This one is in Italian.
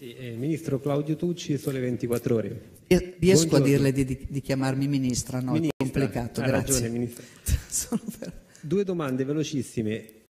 Sì, Ministro Claudio Tucci, Sole 24 Ore. Riesco Buongiorno. a dirle di chiamarmi ministra, no? Ministra, È complicato, ha grazie. ragione, Ministra. Sono per- Due domande velocissime.